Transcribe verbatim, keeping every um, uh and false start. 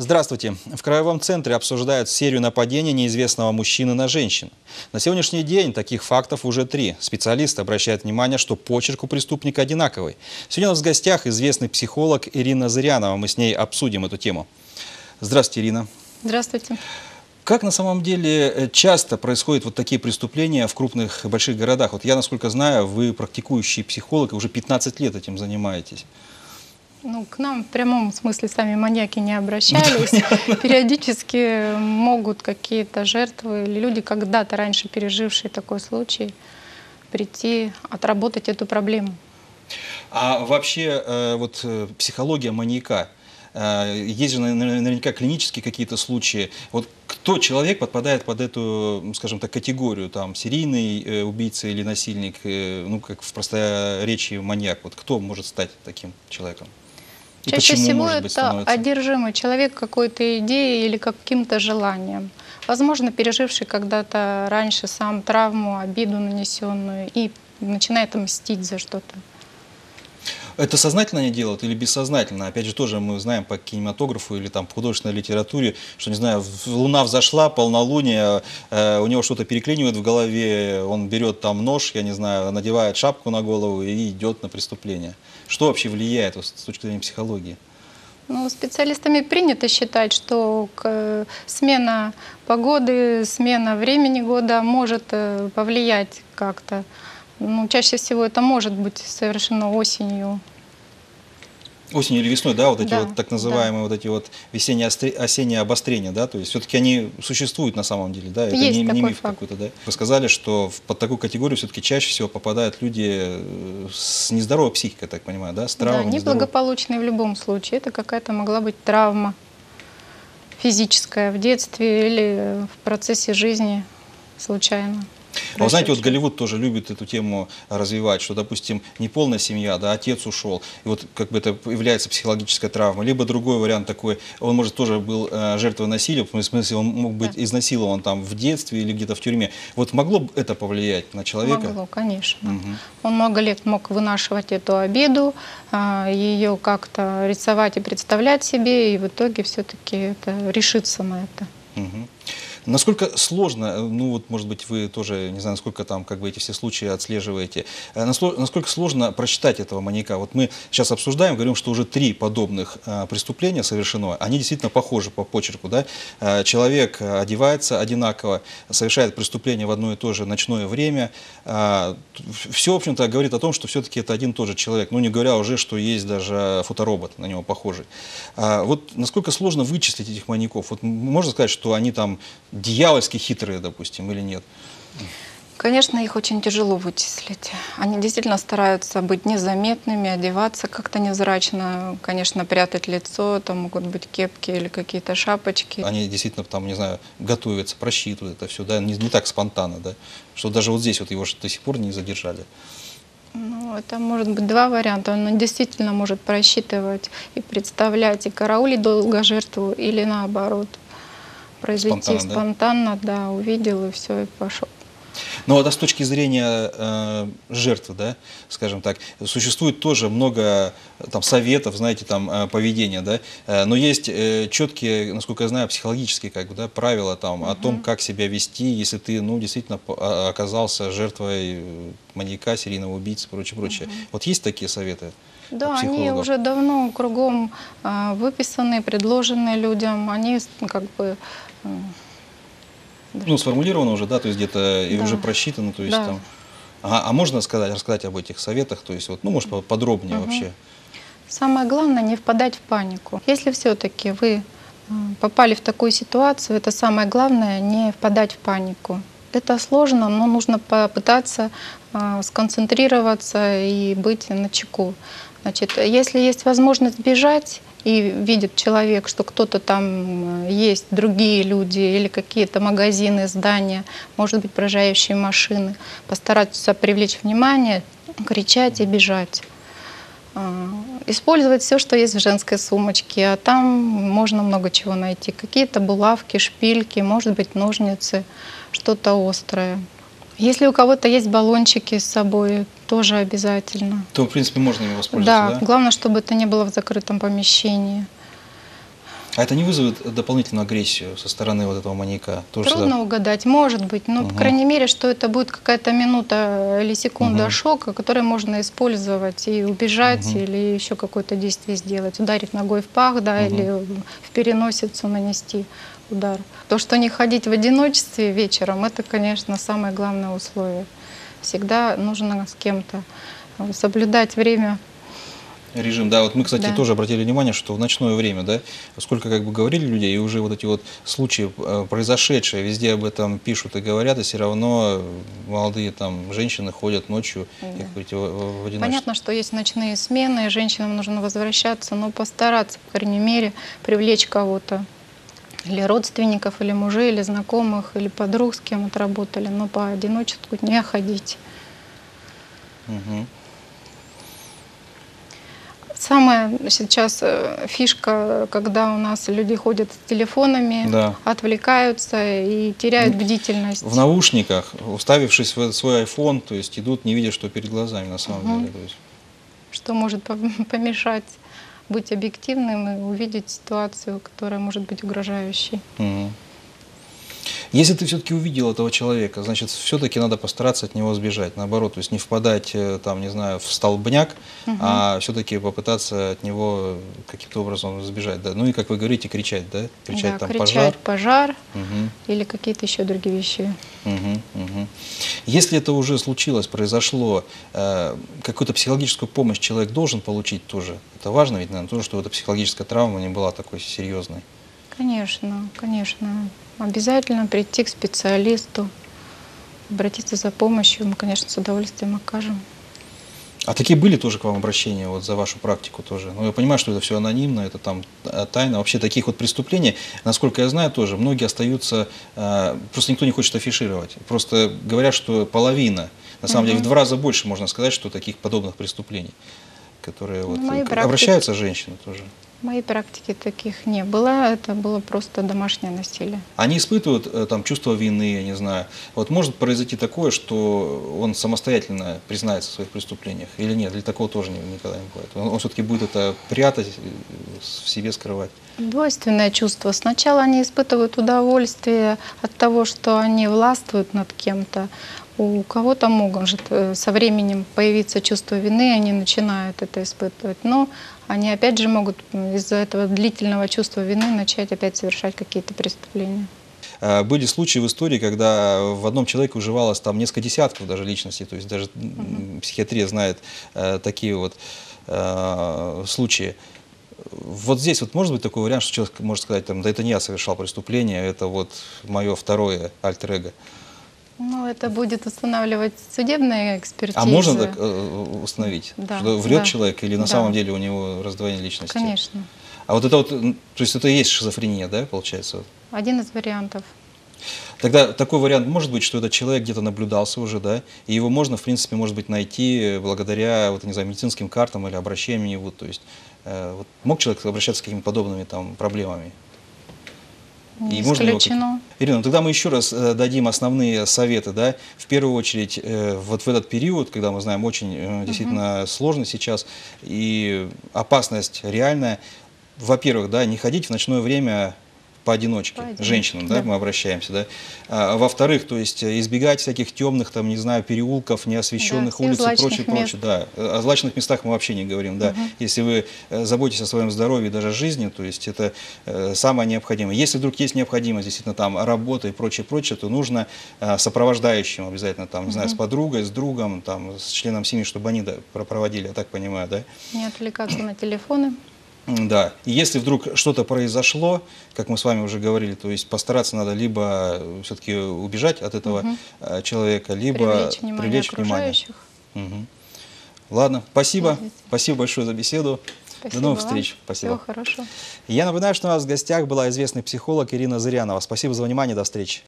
Здравствуйте. В Краевом центре обсуждают серию нападений неизвестного мужчины на женщин. На сегодняшний день таких фактов уже три. Специалисты обращают внимание, что почерк у преступника одинаковый. Сегодня у нас в гостях известный психолог Ирина Зырянова. Мы с ней обсудим эту тему. Здравствуйте, Ирина. Здравствуйте. Как на самом деле часто происходят вот такие преступления в крупных больших городах? Вот я, насколько знаю, вы практикующий психолог и уже пятнадцать лет этим занимаетесь. Ну, к нам в прямом смысле сами маньяки не обращались. Периодически могут какие-то жертвы или люди, когда-то раньше пережившие такой случай, прийти, отработать эту проблему. А вообще вот психология маньяка, есть же наверняка клинические какие-то случаи. Вот кто человек подпадает под эту, скажем так, категорию, там, серийный убийца или насильник, ну, как в просторечии маньяк? Вот кто может стать таким человеком? И Чаще почему, всего может быть, это становится? одержимый человек какой-то идеей или каким-то желанием. Возможно, переживший когда-то раньше сам травму, обиду нанесенную и начинает мстить за что-то. Это сознательно они делают или бессознательно? Опять же, тоже мы знаем по кинематографу или там по художественной литературе, что, не знаю, луна взошла, полнолуние, э, у него что-то переклинивает в голове, он берет там нож, я не знаю, надевает шапку на голову и идет на преступление. Что вообще влияет с точки зрения психологии? Ну, специалистами принято считать, что смена погоды, смена времени года может повлиять как-то. Ну, чаще всего это может быть совершено осенью. Осенью или весной, да, вот эти да, вот так называемые да. вот эти вот весенне-осенние обострения, да, то есть все-таки они существуют на самом деле, да, это Есть не, не миф факт. какой-то, да. Вы сказали, что под такую категорию все-таки чаще всего попадают люди с нездоровой психикой, я так понимаю, да, с травмой. Да, неблагополучные в любом случае. Это какая-то могла быть травма физическая в детстве или в процессе жизни случайно. А вы знаете, вот Голливуд тоже любит эту тему развивать, что, допустим, не полная семья, да, отец ушел, и вот как бы это является психологической травмой. Либо другой вариант такой, он, может, тоже был э, жертвой насилия, в смысле, он мог быть да. изнасилован там в детстве или где-то в тюрьме. Вот могло бы это повлиять на человека? Могло, конечно. Угу. Он много лет мог вынашивать эту обиду, ее как-то рисовать и представлять себе, и в итоге все-таки это решиться на это. Угу. Насколько сложно, ну вот, может быть, вы тоже, не знаю, насколько там, как бы, эти все случаи отслеживаете, насколько сложно прочитать этого маньяка? Вот мы сейчас обсуждаем, говорим, что уже три подобных а, преступления совершено, они действительно похожи по почерку, да? А, человек одевается одинаково, совершает преступление в одно и то же ночное время, а, все, в общем-то, говорит о том, что все-таки это один и тот же человек, ну, не говоря уже, что есть даже фоторобот на него похожий. А, вот насколько сложно вычислить этих маньяков? Вот можно сказать, что они там дьявольски хитрые, допустим, или нет? Конечно, их очень тяжело вычислить. Они действительно стараются быть незаметными, одеваться как-то невзрачно, конечно, прятать лицо, там могут быть кепки или какие-то шапочки. Они действительно там, не знаю, готовятся, просчитывают это все, да, не, не так спонтанно, да, что даже вот здесь вот его до сих пор не задержали. Ну, это может быть два варианта. Он действительно может просчитывать и представлять, и караулить долго жертву, или наоборот. Произойти спонтанно, спонтанно да? да, увидел и все, и пошел. Ну, а с точки зрения э, жертвы, да, скажем так, существует тоже много там советов, знаете, там э, поведения, да, э, но есть э, четкие, насколько я знаю, психологические как бы, да, правила там, угу. о том, как себя вести, если ты, ну, действительно оказался жертвой маньяка, серийного убийцы, прочее, прочее. Угу. Вот есть такие советы? Да, они уже давно кругом э, выписаны, предложены людям, они как бы... Э, Ну, сформулировано уже, да, то есть где-то и да. уже просчитано, то есть да. там. А, а можно сказать, рассказать об этих советах, то есть вот, ну, может, подробнее угу. вообще? Самое главное не впадать в панику. Если все-таки вы попали в такую ситуацию, это самое главное не впадать в панику. Это сложно, но нужно попытаться э, сконцентрироваться и быть начеку. Значит, если есть возможность бежать, и видит человек, что кто-то там есть, другие люди или какие-то магазины, здания, может быть, проезжающие машины, постараться привлечь внимание, кричать и бежать. Использовать все, что есть в женской сумочке, а там можно много чего найти. Какие-то булавки, шпильки, может быть, ножницы, что-то острое. Если у кого-то есть баллончики с собой, тоже обязательно. То, в принципе, можно ими воспользоваться, да? Да, главное, чтобы это не было в закрытом помещении. А это не вызовет дополнительную агрессию со стороны вот этого маньяка? Тоже Трудно всегда- угадать, может быть, но, Мгм. по крайней мере, что это будет какая-то минута или секунда Мгм. шока, которую можно использовать и убежать, Мгм. или еще какое-то действие сделать, ударить ногой в пах, да, Мгм. или в переносицу нанести удар. То, что не ходить в одиночестве вечером, это, конечно, самое главное условие. Всегда нужно с кем-то э, соблюдать время. Режим, да. Вот мы, кстати, Да. тоже обратили внимание, что в ночное время, да, сколько как бы говорили людей, и уже вот эти вот случаи э, произошедшие, везде об этом пишут и говорят, и все равно молодые там женщины ходят ночью, Да. как говорите, в, в- в одиночестве. Понятно, что есть ночные смены, и женщинам нужно возвращаться, но постараться, по крайней мере, привлечь кого-то. Или родственников, или мужей, или знакомых, или подруг, с кем отработали, но по одиночеству не ходить. Мгм. Самая сейчас э, фишка, когда у нас люди ходят с телефонами, Да. отвлекаются и теряют бдительность. В наушниках, уставившись в свой айфон, то есть идут, не видя, что перед глазами на самом Мгм. деле. То есть. Что может пом- помешать быть объективным и увидеть ситуацию, которая может быть угрожающей. Мгм. Если ты все-таки увидел этого человека, значит, все-таки надо постараться от него сбежать. Наоборот, то есть не впадать, э, там, не знаю, в столбняк, Мгм. а все-таки попытаться от него каким-то образом сбежать. Да? Ну и, как вы говорите, кричать, да? Кричать Да, там кричать пожар. пожар Мгм. или какие-то еще другие вещи. Мгм, мгм. Если это уже случилось, произошло, э, какую-то психологическую помощь человек должен получить тоже. Это важно ведь, наверное, тоже, чтобы эта психологическая травма не была такой серьезной. Конечно, конечно. Обязательно прийти к специалисту, обратиться за помощью. Мы, конечно, с удовольствием окажем. А такие были тоже к вам обращения вот за вашу практику тоже? Ну, я понимаю, что это все анонимно, это там э, тайна. Вообще таких вот преступлений, насколько я знаю, тоже многие остаются, э, просто никто не хочет афишировать. Просто говорят, что половина, на самом деле в Мгм. два раза больше можно сказать, что таких подобных преступлений, которые вот, В моей э, практике- обращаются женщины тоже. В моей практике таких не было. Это было просто домашнее насилие. Они испытывают э, там чувство вины, я не знаю. Вот может произойти такое, что он самостоятельно признается в своих преступлениях или нет? Или такого тоже не- никогда не бывает? Он, он все-таки будет это прятать, э, в себе скрывать. Двойственное чувство. Сначала они испытывают удовольствие от того, что они властвуют над кем-то. У кого-то может э, со временем появиться чувство вины, они начинают это испытывать. Но они опять же могут м, из-за этого длительного чувства вины начать опять совершать какие-то преступления. А, Были случаи в истории, когда в одном человеке уживалось там несколько десятков даже личностей, то есть даже м, психиатрия знает э, такие вот э, случаи. Вот здесь вот может быть такой вариант, что человек может сказать, там, да это не я совершал преступление, это вот мое второе альтер-эго. Ну, это будет устанавливать судебная экспертиза. А можно так э, установить, Да, что врет да, человек или на да. самом деле у него раздвоение личности? Конечно. А вот это вот, м, то есть это и есть шизофрения, да, получается? Один из вариантов. Тогда такой вариант может быть, что этот человек где-то наблюдался уже, да, и его можно, в принципе, может быть, найти благодаря, вот, не знаю, медицинским картам или обращениям его, то есть э, вот, мог человек обращаться с какими-то подобными там проблемами? Не И можно его как- исключено. Ирина, ну тогда мы еще раз э, дадим основные советы, да, в первую очередь, э, вот в этот период, когда мы знаем, очень э, действительно сложно сейчас и опасность реальная, во-первых, да, не ходить в ночное время поодиночке, Поодиночке, женщинам, да, да. мы обращаемся, да. А, во-вторых, то есть э, избегать всяких темных, там, не знаю, переулков, неосвещенных всех улиц и злачных прочее, прочее, мест. да. О злачных местах мы вообще не говорим, да. Если вы э, заботитесь о своем здоровье и даже жизни, то есть это э, самое необходимое. Если вдруг есть необходимость, действительно, там, работа и прочее, прочее, то нужно э, сопровождающим обязательно, там, не знаю, с подругой, с другом, там, с членом семьи, чтобы они да, проводили, я так понимаю, да. Не отвлекаться на телефоны. Да, и если вдруг что-то произошло, как мы с вами уже говорили, то есть постараться надо либо все-таки убежать от этого э, человека, либо Привлечь внимание привлечь внимание. окружающих. Мгм. Ладно, спасибо. Извините. Спасибо большое за беседу. Спасибо До новых вам. встреч. Спасибо. Всего хорошего. Я напоминаю, что у нас в гостях была известный психолог Ирина Зырянова. Спасибо за внимание. До встречи.